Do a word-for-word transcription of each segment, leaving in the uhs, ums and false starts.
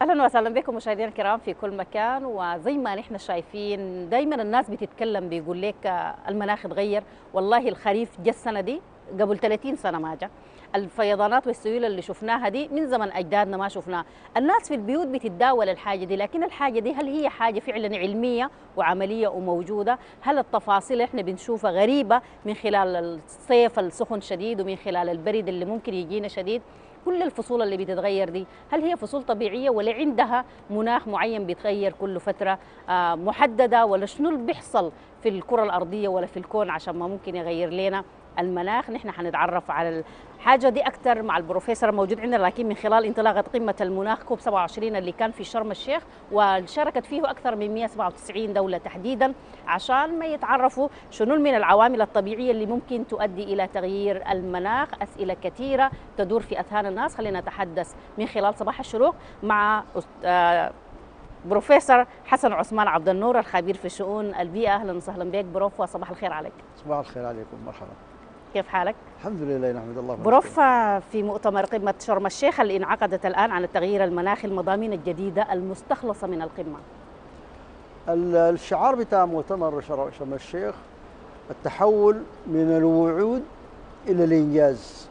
اهلا وسهلا بكم مشاهدينا الكرام في كل مكان. وزي ما نحن شايفين دائما الناس بتتكلم بيقول لك المناخ اتغير. والله الخريف جه السنه دي قبل ثلاثين سنه ما جاء. الفيضانات والسيول اللي شفناها دي من زمن اجدادنا ما شفناها. الناس في البيوت بتتداول الحاجه دي، لكن الحاجه دي هل هي حاجه فعلا علميه وعمليه وموجوده؟ هل التفاصيل احنا بنشوفها غريبه من خلال الصيف السخن شديد ومن خلال البرد اللي ممكن يجينا شديد؟ كل الفصول اللي بتتغير دي هل هي فصول طبيعية ولا عندها مناخ معين بيتغير كل فترة آه محددة، ولا شنو اللي بيحصل في الكرة الأرضية ولا في الكون عشان ما ممكن يغير لنا المناخ؟ نحن حنتعرف على الحاجة دي أكثر مع البروفيسور الموجود عندنا، لكن من خلال انطلاقة قمة المناخ كوب سبعة وعشرين اللي كان في شرم الشيخ، وشاركت فيه أكثر من مئة وسبعة وتسعين دولة تحديدا، عشان ما يتعرفوا شنو من العوامل الطبيعية اللي ممكن تؤدي إلى تغيير المناخ. أسئلة كثيرة تدور في أذهان الناس. خلينا نتحدث من خلال صباح الشروق مع بروفيسور حسن عثمان عبد النور الخبير في شؤون البيئة. أهلا وسهلا بك بروف، وصباح الخير عليك. صباح الخير عليكم، مرحبا. كيف حالك؟ الحمد لله نحمد الله. بروف، في مؤتمر قمة شرم الشيخ اللي انعقدت الآن عن التغيير المناخي، المضامين الجديدة المستخلصة من القمة. الشعار بتاع مؤتمر شرم الشيخ التحول من الوعود إلى الإنجاز.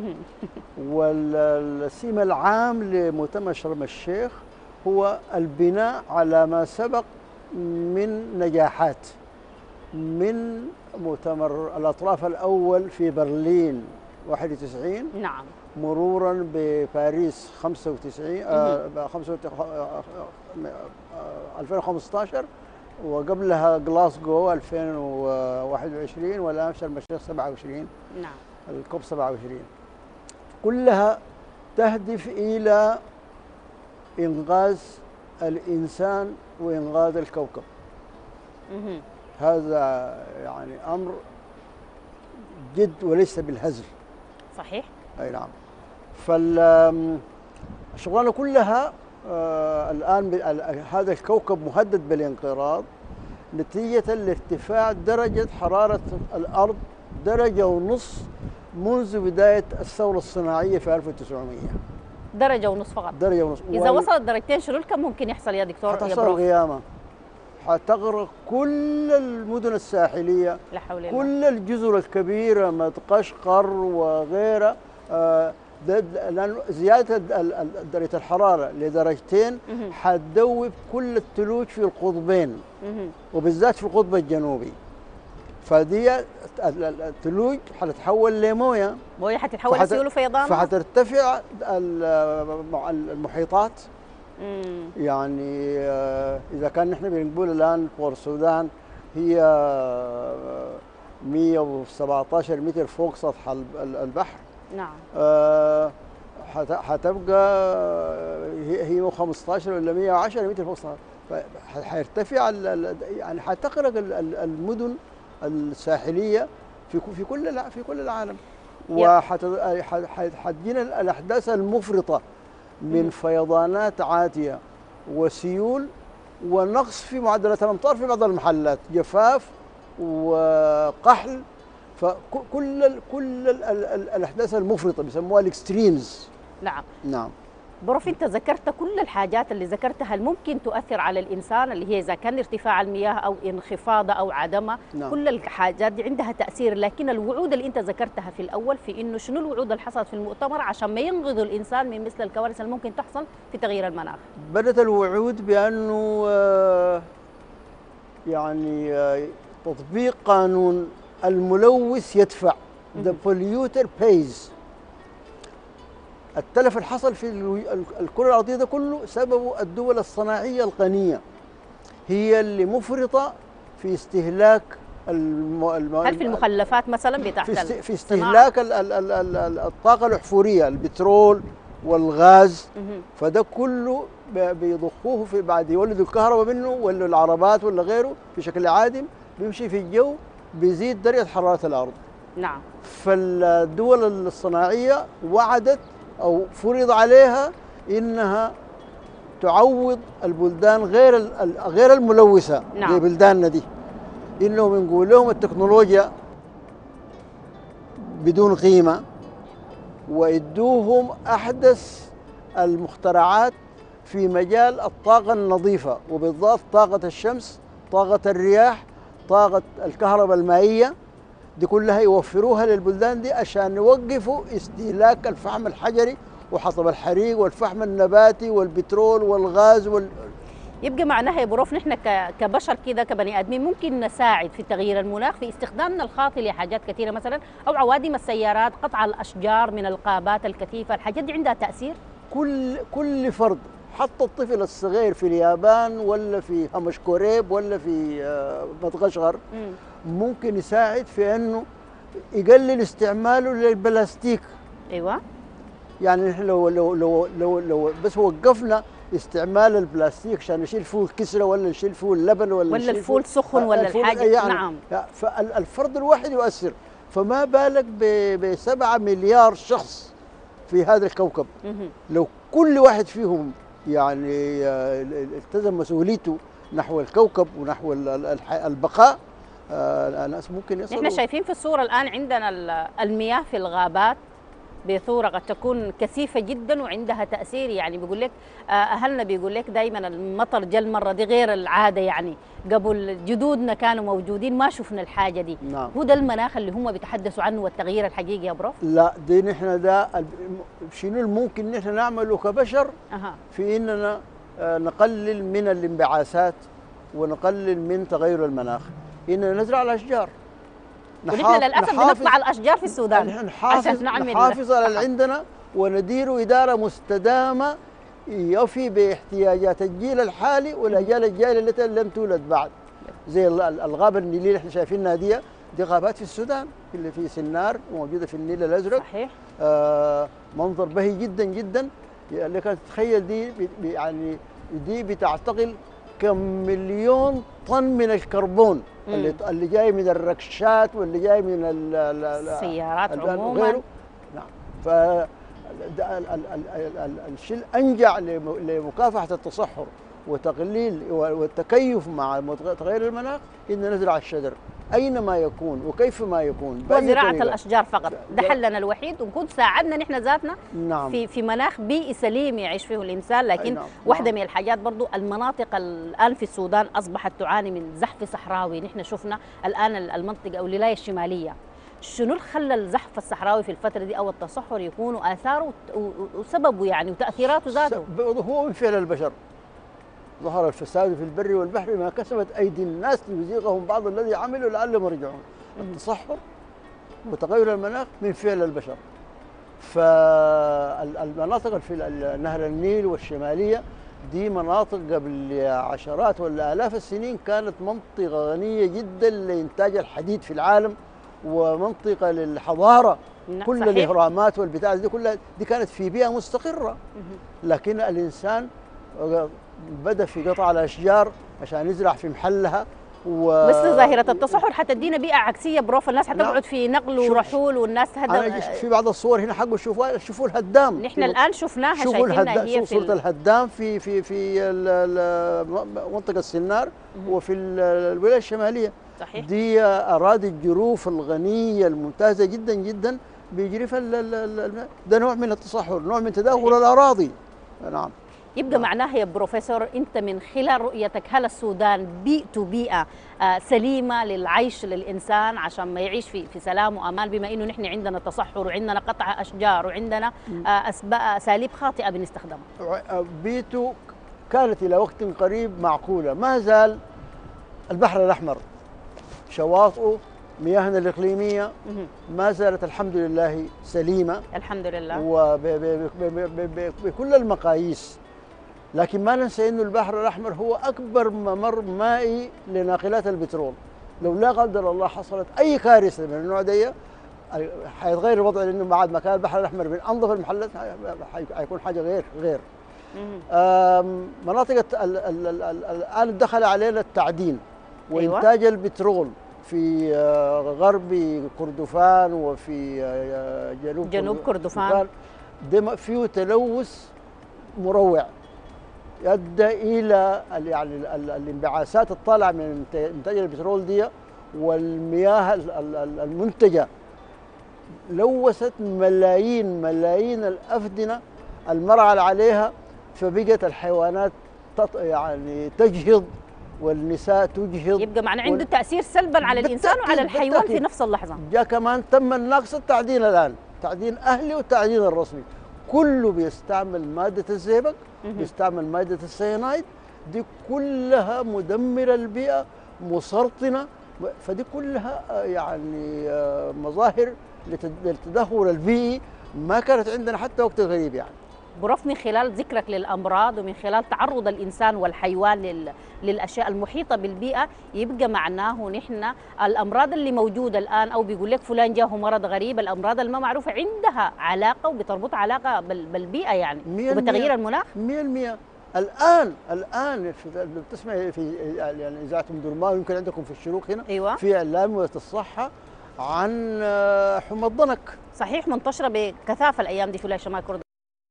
والسيم العام لمؤتمر شرم الشيخ هو البناء على ما سبق من نجاحات، من مؤتمر الأطراف الأول في برلين واحد وتسعين، نعم، مرورا بباريس خمسة وتسعين آه ألفين وخمسة عشر، وقبلها غلاسكو ألفين وواحد وعشرين، والآن شرم الشيخ سبعة وعشرين، نعم، الكوب سبعة وعشرين. كلها تهدف إلى إنقاذ الإنسان وإنقاذ الكوكب. مه. هذا يعني أمر جد وليس بالهزل. صحيح. أي نعم. فالشغلانة كلها آه الآن هذا الكوكب مهدد بالانقراض نتيجة لارتفاع درجة حرارة الأرض درجة ونص منذ بداية الثورة الصناعية في ألف وتسعمئة. درجة ونص فقط؟ درجة ونص. إذا وال... وصلت درجتين شنو كم ممكن يحصل يا دكتور؟ حتحصل القيامة، حتغرق كل المدن الساحلية، لا حول كل الله. الجزر الكبيرة مدغشقر وغيرها. آه لأن زيادة درجة الحرارة لدرجتين حتذوب كل الثلوج في القطبين، وبالذات في القطب الجنوبي. فدي الثلوج حتتحول لمويه، مويه حتتحول لسيول وفيضان، فحترتفع المحيطات. مم. يعني اذا كان نحن بنقول الان بور السودان هي مئة وسبعة عشر متر فوق سطح البحر، نعم، آه حتبقى هي خمسة عشر ولا مئة وعشرة متر فوق سطح، فحيرتفع يعني حتغرق المدن الساحليه في في كل في كل العالم. وحتجينا الاحداث المفرطه من فيضانات عاتيه وسيول ونقص في معدلات الامطار في بعض المحلات، جفاف وقحل. فكل ال كل ال الاحداث المفرطه بيسموها الاكستريمز. نعم نعم. بروف، انت ذكرت كل الحاجات اللي ذكرتها الممكن تؤثر على الانسان، اللي هي اذا كان ارتفاع المياه او انخفاضها او عدمها. نعم. كل الحاجات دي عندها تاثير، لكن الوعود اللي انت ذكرتها في الاول في انه شنو الوعود اللي حصلت في المؤتمر عشان ما ينقذوا الانسان من مثل الكوارث اللي ممكن تحصل في تغيير المناخ. بدات الوعود بانه يعني تطبيق قانون الملوث يدفع، the polluter pays. التلف اللي حصل في الكرة الأرضية ده كله سببه الدول الصناعية الغنية، هي اللي مفرطة في استهلاك الم... الم... هل في المخلفات مثلا بتاعت في, في استهلاك ال... ال... ال... ال... الطاقة الأحفورية، البترول والغاز. فده كله بيضخوه في بعد يولدوا الكهرباء منه ولا العربات ولا غيره في شكل عادم، بيمشي في الجو، بيزيد درجة حرارة الأرض. نعم. فالدول الصناعية وعدت أو فرض عليها إنها تعوض البلدان غير غير الملوثة، نعم، زي بلداننا دي، إنهم نقول لهم التكنولوجيا بدون قيمة، وإدوهم أحدث المخترعات في مجال الطاقة النظيفة، وبالذات طاقة الشمس، طاقة الرياح، طاقة الكهرباء المائية، دي كلها يوفروها للبلدان دي عشان يوقفوا استهلاك الفحم الحجري وحطب الحريق والفحم النباتي والبترول والغاز وال... يبقى معناها يا بروف نحن ك- كبشر كده كبني ادمين ممكن نساعد في تغيير المناخ في استخدامنا الخاطئ لحاجات كثيره، مثلا او عوادم السيارات، قطع الاشجار من الغابات الكثيفه، الحاجات دي عندها تاثير. كل كل فرد، حتى الطفل الصغير في اليابان ولا في هامش كوريب ولا في آه، مدغشقر مم. ممكن يساعد في انه يقلل استعماله للبلاستيك. ايوه. يعني نحن لو لو لو لو, لو بس وقفنا استعمال البلاستيك عشان نشيل فيه الكسرة ولا نشيل فيه اللبن ولا ولا نشيل الفول فيه سخن ولا الفول الحاجه. يعني نعم. فالفرد الواحد يؤثر، فما بالك بسبعة مليار شخص في هذا الكوكب. مهم. لو كل واحد فيهم يعني آه، التزم مسؤوليته نحو الكوكب ونحو ال- ال- الح- البقاء، آه، الناس ممكن يصلوا. نحن شايفين في الصورة الآن عندنا ال- المياه في الغابات بصورة قد تكون كثيفة جدا وعندها تأثير، يعني بيقول لك آه، أهلنا بيقول لك دائما المطر جل مرة دي غير العادة، يعني قبل جدودنا كانوا موجودين ما شفنا الحاجة دي. نعم. هو ده المناخ اللي هم بيتحدثوا عنه والتغيير الحقيقي يا بروف؟ لا، دي نحن ده ال- شنو الممكن نحن نعمله كبشر أها. في اننا آه، نقلل من الانبعاثات ونقلل من تغير المناخ، اننا نزرع الاشجار. ونحن للأسف بنقطع الأشجار في السودان نحن نحافظ عشان نعمل نحافظ على اللي فقط. عندنا وندير إدارة مستدامة يفي باحتياجات الجيل الحالي والأجيال الجاية التي لم تولد بعد. زي ال- ال- الغابة النيلية اللي احنا شايفينها دي، دي غابات في السودان اللي في سنار وموجودة في النيل الأزرق. صحيح. آه منظر بهي جدا جدا، لك تتخيل دي ب- ب- يعني دي بتعتقل كم مليون طن من الكربون اللي مم. اللي جاي من الركشات واللي جاي من ال- ال- ال- السيارات ال- عموما. وغيره. نعم. ف ده ال- ال- ال- ال- الشيء الانجع لم- لمكافحه التصحر وتقليل والتكيف مع متغ- تغير المناخ ان نزرع الشجر اينما يكون وكيف ما يكون بأي وزراعة طريقة. الأشجار فقط، ده ده- حلنا الوحيد، ونكون ساعدنا نحن ذاتنا نعم. في في مناخ بيئي سليم يعيش فيه الإنسان. لكن نعم. واحدة نعم. من الحاجات برضو المناطق الآن في السودان أصبحت تعاني من زحف صحراوي. نحن شفنا الآن المنطقة أو الولاية الشمالية، شنو اللي خلى الزحف الصحراوي في الفترة دي أو التصحر يكون آثاره وسببه يعني وتأثيراته ذاته؟ هو من فعل البشر. ظهر الفساد في البر والبحر ما كسبت ايدي الناس ليذيقهم بعض الذي عملوا لعلهم يرجعون. التصحر وتغير المناخ من فعل البشر. فالمناطق في نهر النيل والشماليه دي مناطق قبل عشرات ولا آلاف السنين كانت منطقة غنية جدا لإنتاج الحديد في العالم ومنطقة للحضارة. نعم، كل صحيح. الإهرامات والبتاع دي كلها دي كانت في بيئة مستقرة، لكن الإنسان بدأ في قطع الأشجار عشان يزرع في محلها و... بس ظاهرة التصحر حتدينا بيئة عكسية بروف، الناس حتقعد نعم. في نقل شوف- ورحول والناس أنا هذا. في بعض الصور هنا حقوا شوفوا شوفوا الهدام. نحن الآن شفناها شوفوا شايفينها الهدام، هي شوفوا في صورة ال- الهدام في في في ال- ال- منطقة السنار وفي ال- الولاية الشمالية. صحيح. دي أراضي الجروف الغنية الممتازة جدا جدا بيجري في ال- ال- ال- ده نوع من التصحر، نوع من تدهور الأراضي. نعم. يبقى معناها يا بروفيسور انت من خلال رؤيتك هل السودان بيئته بيئه آه، سليمه للعيش للانسان عشان ما يعيش في في سلام وامان، بما انه نحن عندنا تصحر وعندنا قطع اشجار وعندنا آه، أسبا- اساليب خاطئه بنستخدمها؟ بيته كانت إلى وقت قريب معقولة، ما زال البحر الأحمر شواطئه مياهنا الإقليمية مهم. ما زالت الحمد لله سليمة الحمد لله. وبكل المقاييس. لكن ما ننسى انه البحر الاحمر هو اكبر ممر مائي لناقلات البترول. لو لا قدر الله حصلت اي كارثه من النوع دي حيتغير الوضع، لانه بعد ما كان البحر الاحمر من انظف المحلات حيكون حاجه غير غير. مهم. آم، مناطق الت- ال- ال- ال- ال- الان دخل علينا التعدين أيوة. وانتاج البترول في آه، غرب كردفان وفي آه، جنوب جنوب كردفان. ده م- فيه تلوث مروع يؤدى الى ال- يعني ال- ال- الانبعاثات الطالعه من إنت- انتاج البترول دي والمياه ال- ال- ال- المنتجه لوثت ملايين ملايين الافدنه المرعى عليها فبقت الحيوانات تط... يعني تجهض والنساء تجهض. يبقى معنى عنده تأثير سلبا على الإنسان وعلى الحيوان بالتأكيد. في نفس اللحظة جاء كمان تم الناقص التعدين الآن، تعدين أهلي والتعدين الرسمي، كله بيستعمل مادة الزئبق، بيستعمل مادة السيانايد، دي كلها مدمرة للبيئة، مسرطنة، فدي كلها يعني مظاهر للتدهور البيئي ما كانت عندنا حتى وقت الغريب. يعني بروف، من خلال ذكرك للأمراض ومن خلال تعرض الإنسان والحيوان لل... للأشياء المحيطة بالبيئة، يبقى معناه نحن الأمراض اللي موجودة الآن أو بيقول لك فلان جاه مرض غريب، الأمراض اللي ما معروفة عندها علاقة وبتربط علاقة بال... بالبيئة يعني وبتغيير المناخ. مية بالمية. الآن الآن في بتسمع في يعني إذاعة أم درمان، يمكن عندكم في الشروق هنا أيوة. في إعلان وزارة الصحة عن حمى الضنك. صحيح، منتشرة بكثافة الأيام دي في ولاية شمال كردستان،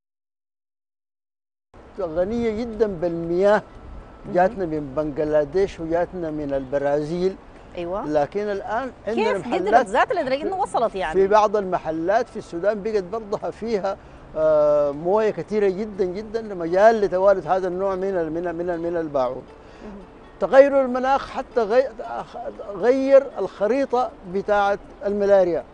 غنية جدا بالمياه، جاتنا من بنغلاديش وجاتنا من البرازيل. ايوه. لكن الان عندنا كيف قدرت ذات لدرجه انه وصلت يعني في بعض المحلات في السودان بقت برضها فيها آه مويه كثيره جدا جدا لمجال لتوارد هذا النوع من ال من ال من, ال من الباعوض. تغير المناخ حتى غير الخريطه بتاعه الملاريا.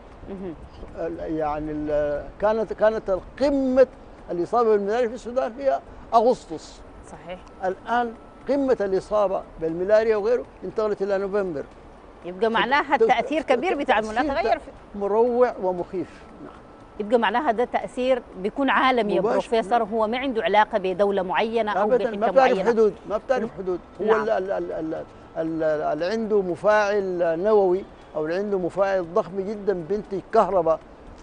يعني كانت كانت قمه الاصابه بالملاريا في السودان هي اغسطس. صحيح. الان قمه الاصابه بالملاريا وغيره انتقلت الى نوفمبر. يبقى معناها التاثير كبير بتاع المناخ غير مروع ومخيف. نعم. يبقى معناها ده تاثير بيكون عالمي يا بروفيسور، هو ما عنده علاقه بدوله معينه او بحته معينه. ما بتعرف حدود، ما بتعرف حدود. هو نعم. اللي عنده مفاعل نووي او اللي عنده مفاعل ضخم جدا بينتج كهرباء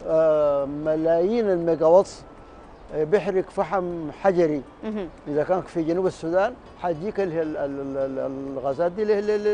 ملايين الميجا واتس، بيحرق فحم حجري. اذا كان في جنوب السودان حتجيك الغازات دي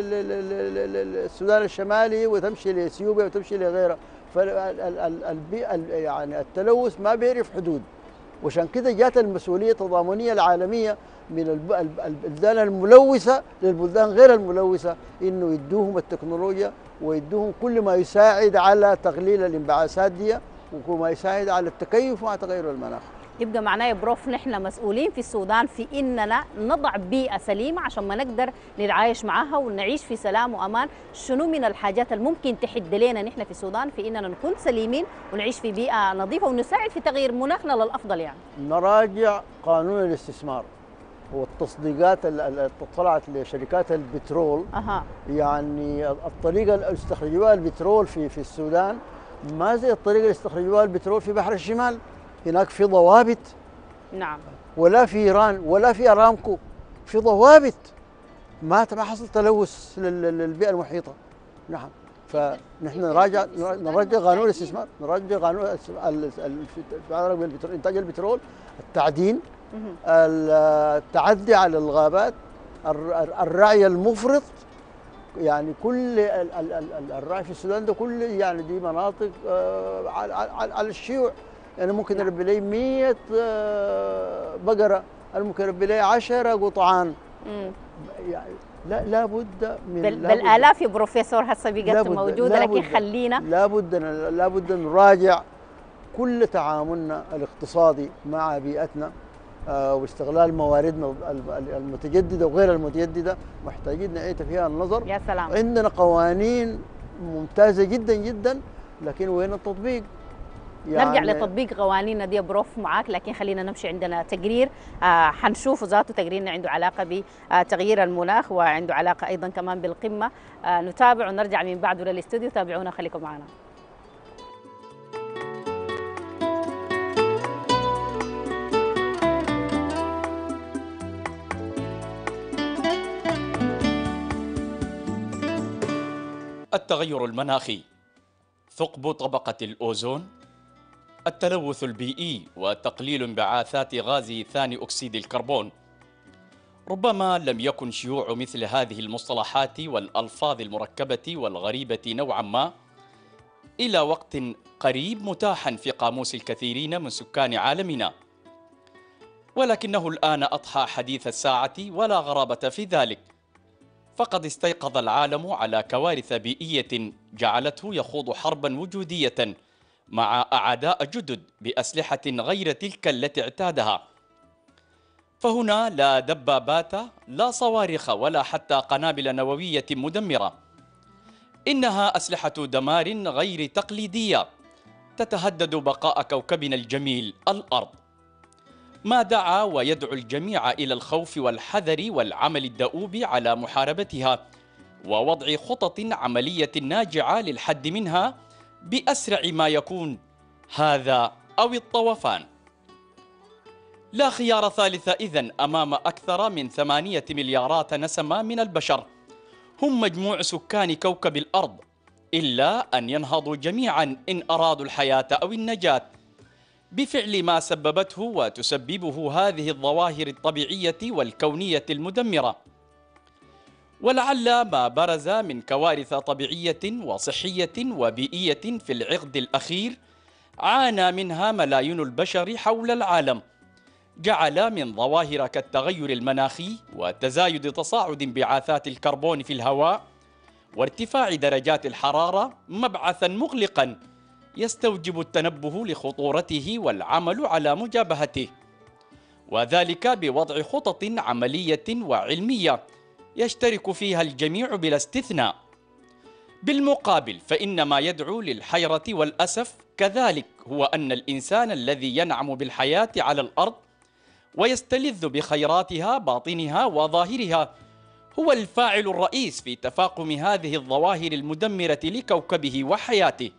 للسودان الشمالي وتمشي لاثيوبيا وتمشي لغيرها. فالبيئه يعني التلوث ما بيعرف حدود، وعشان كده جات المسؤوليه التضامنيه العالميه من البلدان الملوثه للبلدان غير الملوثه انه يدوهم التكنولوجيا ويدوهم كل ما يساعد على تقليل الانبعاثات دي وكل ما يساعد على التكيف مع تغير المناخ. يبقى معناه يا بروف نحن مسؤولين في السودان في اننا نضع بيئه سليمه عشان ما نقدر نتعايش معها ونعيش في سلام وامان. شنو من الحاجات اللي ممكن تحد لنا نحن في السودان في اننا نكون سليمين ونعيش في بيئه نظيفه ونساعد في تغيير مناخنا للافضل؟ يعني نراجع قانون الاستثمار والتصديقات اللي طلعت لشركات البترول. أها. يعني الطريقه اللي استخرجوها البترول في في السودان ما زي الطريقه اللي استخرجوها البترول في بحر الشمال. هناك في ضوابط. نعم. ولا في ايران ولا في ارامكو، في ضوابط ما ما حصل تلوث للبيئه المحيطه. نعم. فنحن نراجع نراجع قانون الاستثمار، نراجع قانون انتاج البترول، التعدين، التعدي على الغابات، الرعي المفرط. يعني كل الرعي في السودان ده كل يعني دي مناطق على الشيوع. يعني ممكن نعم. يربي لي مية بقرة، أنا ممكن يربي لي عشرة قطعان. يعني لا لابد من بال بالآلاف يا بروفيسور هسه بقت موجودة، لكن خلينا لابد لابد نراجع كل تعاملنا الاقتصادي مع بيئتنا واستغلال مواردنا المتجددة وغير المتجددة، محتاجين نعيد فيها النظر. يا سلام. عندنا قوانين ممتازة جدا جدا، لكن وين التطبيق؟ يعني نرجع لتطبيق قوانيننا دي بروف معاك، لكن خلينا نمشي. عندنا تقرير آه حنشوفه ذاته تقريرنا عنده علاقة بتغيير المناخ وعنده علاقة أيضا كمان بالقمة. آه نتابع ونرجع من بعده للاستوديو. تابعونا، خليكم معنا. التغير المناخي، ثقب طبقة الأوزون، التلوث البيئي وتقليل انبعاثات غاز ثاني أكسيد الكربون. ربما لم يكن شيوع مثل هذه المصطلحات والألفاظ المركبة والغريبة نوعا ما إلى وقت قريب متاحا في قاموس الكثيرين من سكان عالمنا، ولكنه الآن أضحى حديث الساعة ولا غرابة في ذلك، فقد استيقظ العالم على كوارث بيئية جعلته يخوض حربا وجودية مع أعداء جدد بأسلحة غير تلك التي اعتادها. فهنا لا دبابات لا صواريخ ولا حتى قنابل نووية مدمرة، إنها أسلحة دمار غير تقليدية تتهدد بقاء كوكبنا الجميل الأرض، ما دعا ويدعو الجميع إلى الخوف والحذر والعمل الدؤوب على محاربتها ووضع خطط عملية ناجعة للحد منها بأسرع ما يكون، هذا أو الطوفان. لا خيار ثالث إذن أمام أكثر من ثمانية مليارات نسمة من البشر هم مجموع سكان كوكب الأرض، إلا أن ينهضوا جميعا إن أرادوا الحياة أو النجاة بفعل ما سببته وتسببه هذه الظواهر الطبيعية والكونية المدمرة. ولعل ما برز من كوارث طبيعية وصحية وبيئية في العقد الأخير عانى منها ملايين البشر حول العالم، جعل من ظواهر كالتغير المناخي وتزايد تصاعد انبعاثات الكربون في الهواء وارتفاع درجات الحرارة مبعثا مقلقا يستوجب التنبه لخطورته والعمل على مجابهته، وذلك بوضع خطط عملية وعلمية يشترك فيها الجميع بلا استثناء. بالمقابل فإن ما يدعو للحيرة والأسف كذلك هو أن الإنسان الذي ينعم بالحياة على الأرض ويستلذ بخيراتها باطنها وظاهرها هو الفاعل الرئيس في تفاقم هذه الظواهر المدمرة لكوكبه وحياته،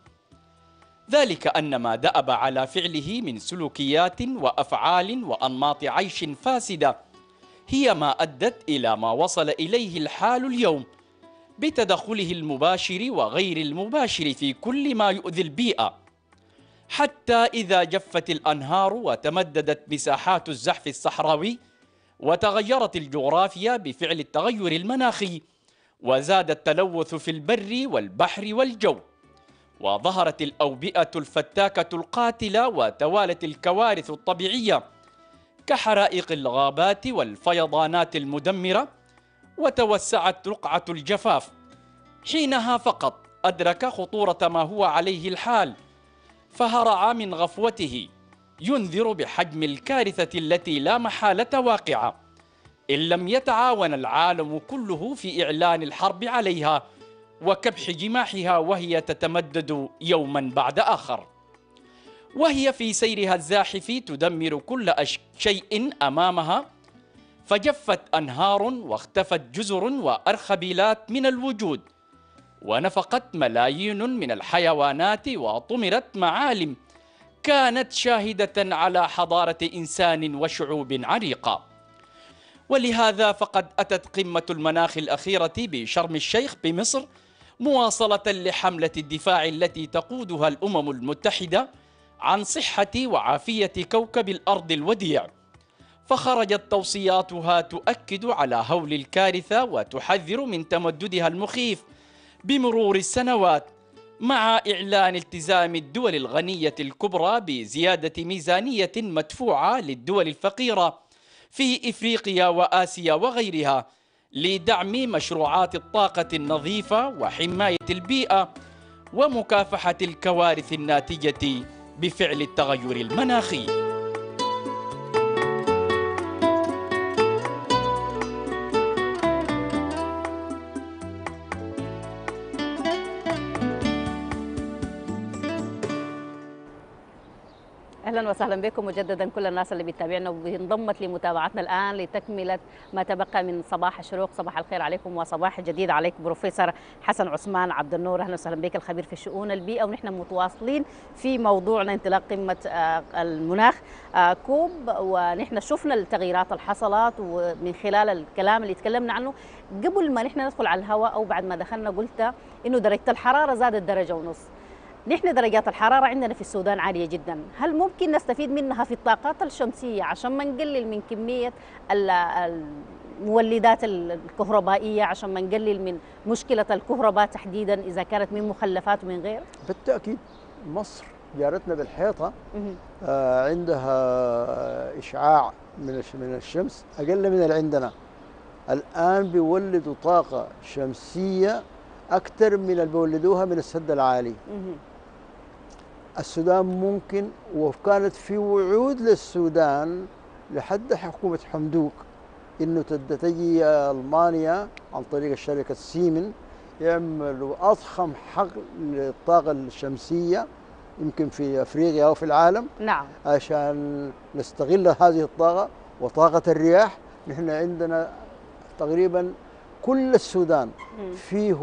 ذلك أن ما دأب على فعله من سلوكيات وأفعال وأنماط عيش فاسدة هي ما أدت إلى ما وصل إليه الحال اليوم بتدخله المباشر وغير المباشر في كل ما يؤذي البيئة، حتى إذا جفت الأنهار وتمددت مساحات الزحف الصحراوي وتغيرت الجغرافيا بفعل التغير المناخي وزاد التلوث في البر والبحر والجو وظهرت الأوبئة الفتاكة القاتلة وتوالت الكوارث الطبيعية كحرائق الغابات والفيضانات المدمرة وتوسعت رقعة الجفاف، حينها فقط أدرك خطورة ما هو عليه الحال فهرع من غفوته ينذر بحجم الكارثة التي لا محالة واقعة إن لم يتعاون العالم كله في إعلان الحرب عليها وكبح جماحها وهي تتمدد يوما بعد آخر، وهي في سيرها الزاحف تدمر كل شيء أمامها، فجفت أنهار واختفت جزر وأرخبيلات من الوجود ونفقت ملايين من الحيوانات وطمرت معالم كانت شاهدة على حضارة إنسان وشعوب عريقة. ولهذا فقد أتت قمة المناخ الأخيرة بشرم الشيخ بمصر مواصلة لحملة الدفاع التي تقودها الأمم المتحدة عن صحة وعافية كوكب الأرض الوديع، فخرجت توصياتها تؤكد على هول الكارثة وتحذر من تمددها المخيف بمرور السنوات، مع إعلان التزام الدول الغنية الكبرى بزيادة ميزانية مدفوعة للدول الفقيرة في إفريقيا وآسيا وغيرها لدعم مشروعات الطاقة النظيفة وحماية البيئة ومكافحة الكوارث الناتجة بفعل التغير المناخي. اهلا وسهلا بكم مجددا كل الناس اللي بتتابعنا وانضمت لمتابعتنا الان لتكمله ما تبقى من صباح الشروق. صباح الخير عليكم وصباح جديد عليك بروفيسور حسن عثمان عبد النور، اهلا وسهلا بك الخبير في شؤون البيئه، ونحن متواصلين في موضوعنا انطلاق قمه المناخ كوب، ونحن شفنا التغييرات اللي حصلت ومن خلال الكلام اللي تكلمنا عنه قبل ما نحن ندخل على الهواء او بعد ما دخلنا قلت انه درجه الحراره زادت درجه ونص. نحن درجات الحرارة عندنا في السودان عالية جدا، هل ممكن نستفيد منها في الطاقات الشمسية عشان ما نقلل من كمية المولدات الكهربائية، عشان ما نقلل من مشكلة الكهرباء تحديدا إذا كانت من مخلفات ومن غير؟ بالتأكيد مصر جارتنا بالحيطة آه عندها إشعاع من من الشمس أقل من اللي عندنا، الآن بيولدوا طاقة شمسية أكثر من اللي بيولدوها من السد العالي. السودان ممكن، وكانت في وعود للسودان لحد حكومة حمدوك إنه تد- تجي ألمانيا عن طريق الشركة سيمن يعملوا أضخم حقل للطاقة الشمسية يمكن في أفريقيا أو في العالم، نعم. عشان نستغل هذه الطاقة وطاقة الرياح. نحن عندنا تقريبا كل السودان مم. فيه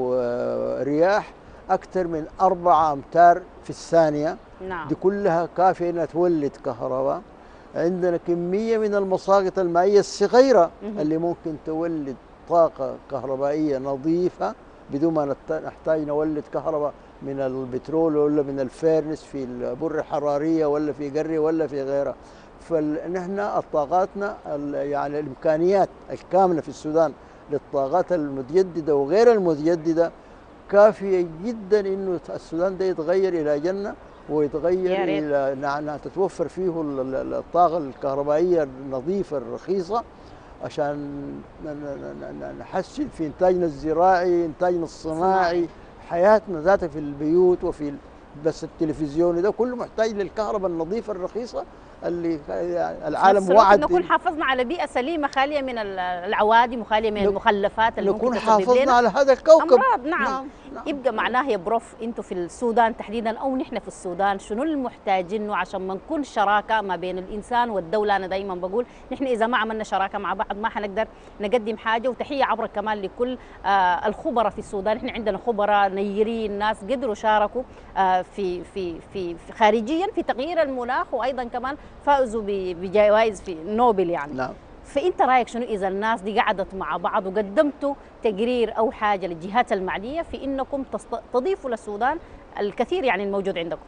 آه، رياح أكثر من أربعة أمتار في الثانية، نعم. دي كلها كافية إنها تولد كهرباء. عندنا كمية من المساقط المائية الصغيرة مهم. اللي ممكن تولد طاقة كهربائية نظيفة بدون ما نت- نحتاج نولد كهرباء من البترول ولا من الفيرنس في البر الحرارية ولا في قري ولا في غيرها. فنحن الطاقاتنا ال- يعني الإمكانيات الكامنة في السودان للطاقات المتجددة وغير المتجددة كافية جدا إنه السودان ده يتغير إلى جنة ويتغير يا ريت. إلى نع- نع- تتوفر فيه ال- ال- الطاقة الكهربائية النظيفة الرخيصة عشان ن- ن- ن- نحسن في إنتاجنا الزراعي، إنتاجنا الصناعي، حياتنا ذاتها في البيوت وفي ال- بس التلفزيون ده كله محتاج للكهرباء النظيفة الرخيصة اللي يعني العالم نفس الوقت وعد نكون حافظنا على بيئة سليمة خالية من ال- العوادم وخالية من نك- المخلفات اللي ممكن نكون تسبب حافظنا لنا على هذا الكوكب. أمراض. نعم. نعم. نعم. يبقى معناه يا بروف انتوا في السودان تحديدا او نحن في السودان شنو المحتاجينه عشان ما نكون شراكه ما بين الانسان والدوله؟ انا دائما بقول نحن اذا ما عملنا شراكه مع بعض ما حنقدر نقدم حاجه. وتحيه عبر كمان لكل آه الخبراء في السودان. نحن عندنا خبراء نيرين ناس قدروا شاركوا آه في, في في في خارجيا في تغيير المناخ وايضا كمان فازوا ب- بجوائز في نوبل يعني. نعم. فانت رايك شنو اذا الناس دي قعدت مع بعض وقدمتوا تقرير او حاجه للجهات المعنيه في انكم تست- تضيفوا للسودان الكثير يعني الموجود عندكم؟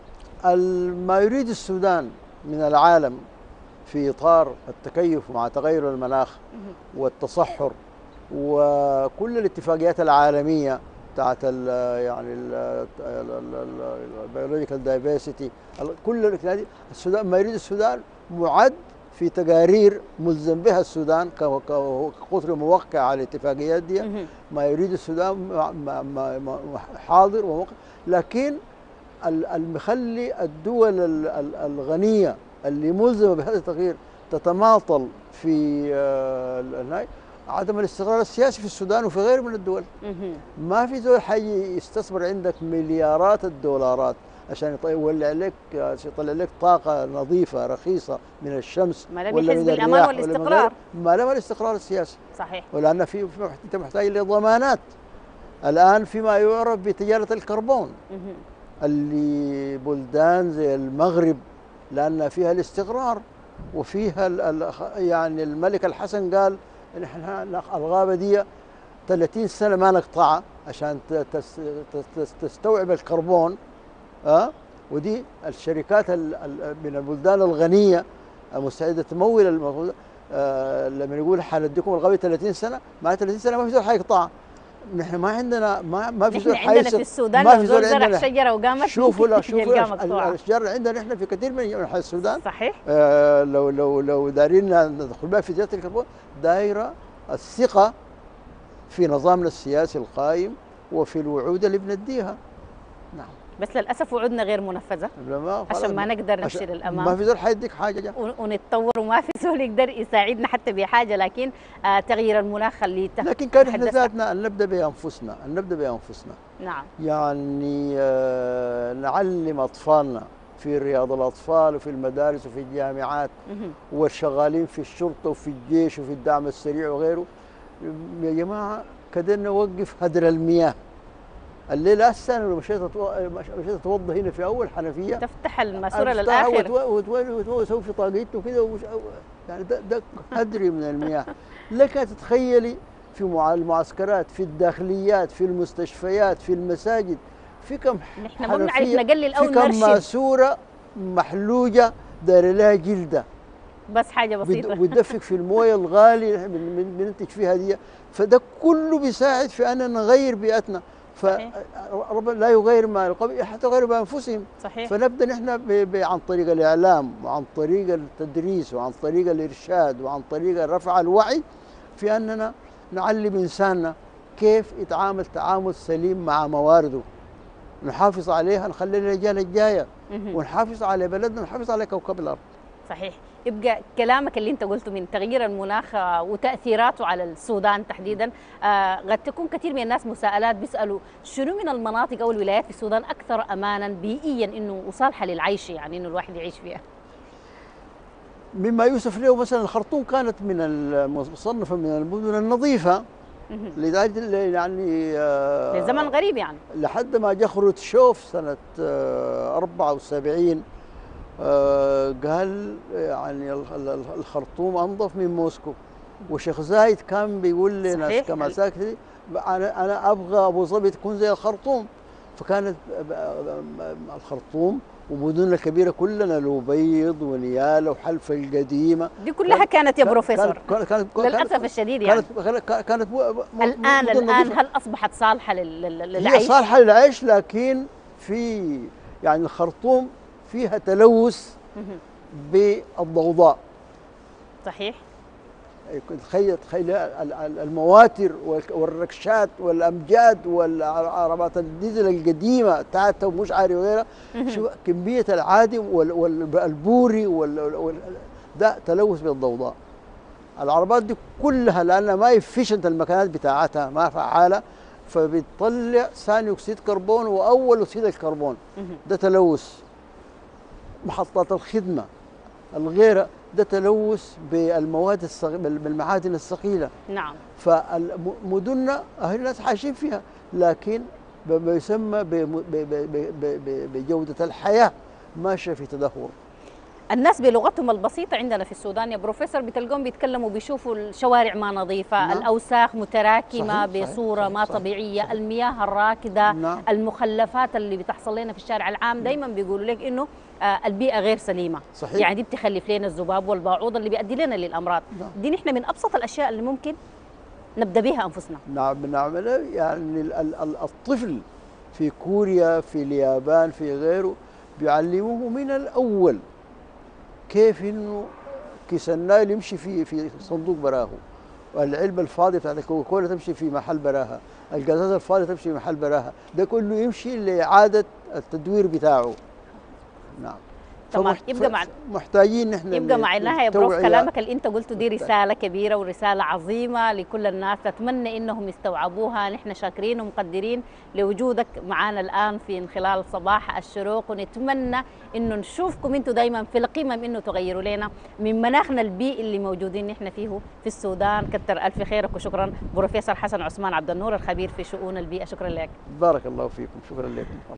ما يريد السودان من العالم في إطار التكيف مع تغير المناخ والتصحر وكل الاتفاقيات العالمية بتاعت ال يعني البيولوجيكال دايفرسيتي، كل الاتفاقيات دي السودان ما يريد السودان معد في تقارير ملزم بها السودان كقطر موقع على الاتفاقيات دي. مهم. ما يريد السودان ما- ما- ما- ما- حاضر وموقع، لكن ال- المخلي الدول ال- ال- الغنية اللي ملزمة بهذا التغيير تتماطل في آه، ال- عدم الاستقرار السياسي في السودان وفي غيره من الدول. مهم. ما في زول حي يستثمر عندك مليارات الدولارات عشان يط- يولع لك يطلع لك طاقة نظيفة رخيصة من الشمس ما لم ولا يحس من بالأمان الرياح ولا من والاستقرار. غيره، ما لم الاستقرار السياسي. صحيح. ولأن في في- انت محتاج لضمانات الآن فيما يعرف بتجارة الكربون مهم. اللي بلدان زي المغرب لأن فيها الاستقرار وفيها ال ال يعني الملك الحسن قال إن احنا الغابة دي ثلاثين سنة ما نقطعها عشان ت- تس- تس- تستوعب الكربون. أه؟ ودي الشركات ال- ال- من البلدان الغنية المستعدة تمول المفروض. أه لما يقول حنديكم الغابة ثلاثين سنة، مع ثلاثين سنة ما في زول حيقطعها. نحن ما عندنا ما ما في نحن زول عندنا في حيسر- السودان ما لو في زول زول زرع عندنا. شجره وقامت شوفوا لا ممكن شوفوا يلقاها ال- مقطوعة. الاشجار عندنا احنا في كثير من منحى السودان. صحيح. آه لو لو لو دارين ندخل بها في زياده الكربون دايره الثقه في نظامنا السياسي القائم وفي الوعود اللي بنديها. نعم. بس للاسف وعودنا غير منفذه ما عشان ما نقدر نمشي عشان للامام. ما في زول حيديك حاجه جا. ون- ونتطور وما في زول يقدر يساعدنا حتى بحاجه. لكن آه تغيير المناخ اللي تح- لكن كان احنا تحدثنا. ذاتنا ان نبدا بانفسنا ان نبدا بانفسنا نعم. يعني آه نعلم اطفالنا في رياض الاطفال وفي المدارس وفي الجامعات مهم. والشغالين في الشرطه وفي الجيش وفي الدعم السريع وغيره. يا جماعه كده نوقف هدر المياه. الليله هسه انا لو مشيت أتو- مشيت اتوضا هنا في اول حنفيه تفتح الماسوره أفتحها للاخر. وتو- وتو- وتو- واسوي في طاقيته كده ومش- يعني ده, ده هدري من المياه. لك تتخيلي في مع- المعسكرات في الداخليات في المستشفيات في المساجد في كم نحن ما بنعرف حنفية، نقلل او في كم نرشد ماسوره محلوجه داير لها جلده بس حاجه بسيطه. بتدفق في المويه الغالي اللي بن- بننتج فيها دي. فده كله بيساعد في ان نغير بيئتنا. صحيح. فربنا لا يغير ما القوم حتى يغيروا بانفسهم. صحيح. فنبدا نحن ب- ب- عن طريق الاعلام وعن طريق التدريس وعن طريق الارشاد وعن طريق رفع الوعي في اننا نعلم انساننا كيف يتعامل تعامل سليم مع موارده، نحافظ عليها نخلي الاجيال الجايه مهم. ونحافظ على بلدنا ونحافظ على كوكب الارض. صحيح. يبقى كلامك اللي انت قلته من تغيير المناخ وتاثيراته على السودان تحديدا، آه قد تكون كثير من الناس مساءلات بيسالوا شنو من المناطق او الولايات في السودان اكثر امانا بيئيا انه وصالحه للعيش، يعني انه الواحد يعيش فيها. مما يوصف له مثلا الخرطوم كانت من المصنفه من المدن النظيفه لدرجه يعني آه من زمن غريب يعني لحد ما جاء خروتشوف سنه آه أربعة وسبعين آه قال يعني الخرطوم انظف من موسكو. وشيخ زايد كان بيقول لناس كمساكن انا انا ابغى ابو ظبي تكون زي الخرطوم. فكانت الخرطوم ومدننا الكبيره كلنا الأبيض ونياله وحلفه القديمه دي كلها كانت يا بروفيسور كانت كانت للاسف الشديد يعني كانت كانت الان الان هل اصبحت صالحه للعيش؟ هي صالحه للعيش، لكن في يعني الخرطوم فيها تلوث بالضوضاء. صحيح. تخيل تخيل المواتر والركشات والامجاد والعربات الديزل القديمه تاعتها ومش عارف غيرها، شو كميه العادم والبوري وال ده تلوث بالضوضاء. العربات دي كلها لانها ما افيشنت المكانات بتاعتها ما فعاله، فبتطلع ثاني اكسيد كربون واول اكسيد الكربون، ده تلوث. محطات الخدمه الغيره ده تلوث بالمواد الصغ... بالمعادن الثقيله. نعم. فمدننا اهل الناس عايشين فيها، لكن بما يسمى ب... ب... ب... ب... بجوده الحياه ماشيه في تدهور. الناس بلغتهم البسيطة عندنا في السودان يا بروفيسور بتلقون بيتكلموا بيشوفوا الشوارع ما نظيفة، نعم. الأوساخ متراكمة صحيح بصورة صحيح ما صحيح طبيعية صحيح. المياه الراكدة، نعم. المخلفات اللي بتحصل لنا في الشارع العام دايما بيقولوا لك إنه آه البيئة غير سليمة صحيح. يعني دي بتخلف لنا الذباب والباعوض اللي بيؤدي لنا للأمراض. نعم. دي نحن من أبسط الأشياء اللي ممكن نبدأ بها أنفسنا. نعم نعملها. يعني الطفل في كوريا في اليابان في غيره بيعلموه من الأول كيف انه كيس النايل يمشي في في صندوق براهو، والعلبه الفاضيه بتاعت الكوكاكولا تمشي في محل براها، القزازه الفاضيه تمشي في محل براها، ده كله يمشي لاعاده التدوير بتاعه. نعم. تمام. يبقى مع محتاجين نحن يبقى معناها يا بروف كلامك اللي انت قلته دي رساله كبيره ورساله عظيمه لكل الناس، اتمنى انهم يستوعبوها. نحن شاكرين ومقدرين لوجودك معنا الان في خلال صباح الشروق، ونتمنى انه نشوفكم انتم دائما في القمم انه تغيروا لنا من مناخنا البيئي اللي موجودين نحن فيه في السودان. كتر الف خيرك وشكرا بروفيسور حسن عثمان عبد النور الخبير في شؤون البيئه. شكرا لك. بارك الله فيكم. شكرا لكم.